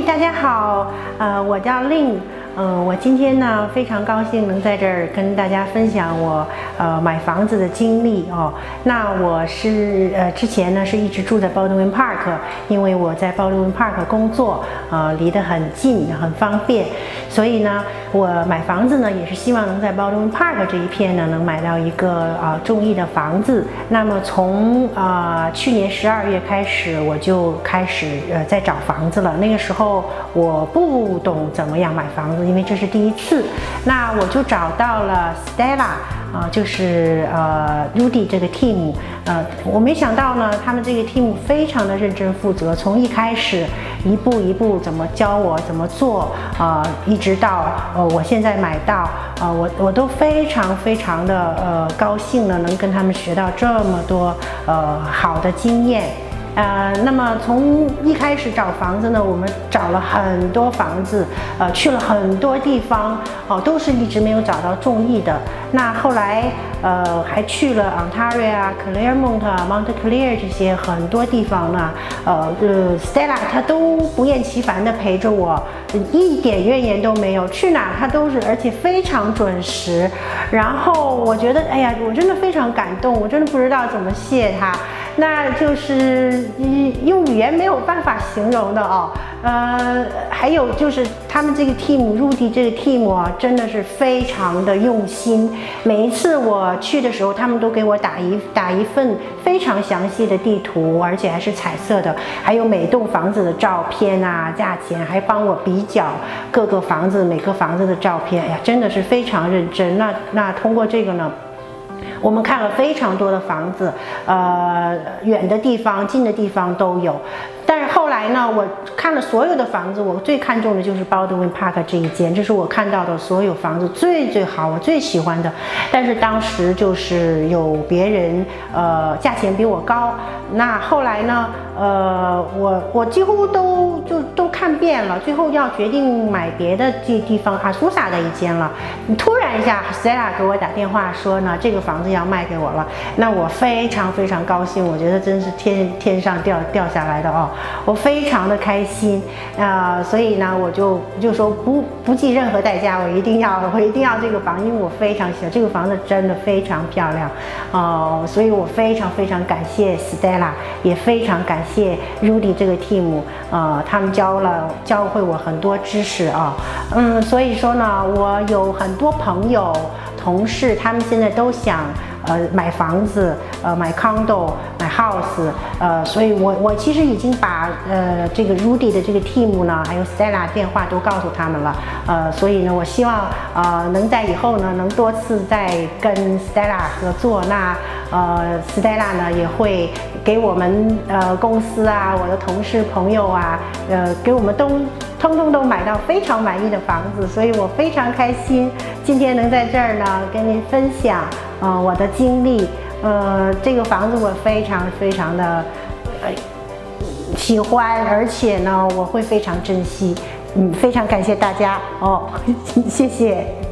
大家好，我叫 Ling， 我今天呢非常高兴能在这儿跟大家分享我买房子的经历哦。那我是之前呢是一直住在 Baldwin Park， 因为我在 Baldwin Park 工作，离得很近，很方便，所以呢我买房子呢也是希望能在 Baldwin Park 这一片呢能买到一个中意的房子。那么从去年12月开始，我就开始在找房子了。那个时候我不懂怎么样买房子，因为这是第一次。那我就找到了 Stella， 就是RUDY 这个 team， 我没想到呢，他们这个 team 非常的认真负责，从一开始一步一步怎么教我怎么做，一直到我现在买到，我都非常的高兴呢，能跟他们学到这么多好的经验。那么从一开始找房子呢，我们找了很多房子，去了很多地方，都是一直没有找到中意的。那后来还去了 Ontario 啊、Claremont 啊、Montclair 这些很多地方呢，Stella 她都不厌其烦的陪着我，一点怨言都没有，去哪她都是，而且非常准时。然后我觉得，哎呀，我真的非常感动，我真的不知道怎么谢她。那就是用语言没有办法形容的哦。还有就是他们这个 team RUDY 这个 team 啊，真的是非常的用心。每一次我去的时候，他们都给我打一份非常详细的地图，而且还是彩色的，还有每栋房子的照片啊、价钱，还帮我比较各个房子每个房子的照片。哎呀，真的是非常认真。那通过这个呢，我们看了非常多的房子，远的地方、近的地方都有。但是后来呢，我看了所有的房子，我最看重的就是 Baldwin Park 这一间，这是我看到的所有房子最好，我最喜欢的。但是当时就是有别人价钱比我高，那后来呢，我几乎都看遍了，最后要决定买别的地方阿苏萨的一间了。突然一下 Stella 给我打电话说呢，这个房子要卖给我了。那我非常高兴，我觉得真是天上掉下来的哦。我非常的开心，所以呢，我就说不计任何代价，我一定要这个房，因为我非常喜欢这个房子，真的非常漂亮，所以我非常感谢 Stella， 也非常感谢 RUDY 这个 team， 他们教会我很多知识啊，所以说呢，我有很多朋友、同事，他们现在都想买房子，买 condo， 买 house， 所以我其实已经把这个 RUDY 的这个 team 呢，还有 Stella 电话都告诉他们了，所以呢，我希望能在以后呢，能多次再跟 Stella 合作。那Stella 呢也会给我们公司啊，我的同事朋友啊，给我们通通都买到非常满意的房子，所以我非常开心，今天能在这儿呢跟您分享我的经历。这个房子我非常的喜欢，而且呢我会非常珍惜。非常感谢大家哦，谢谢。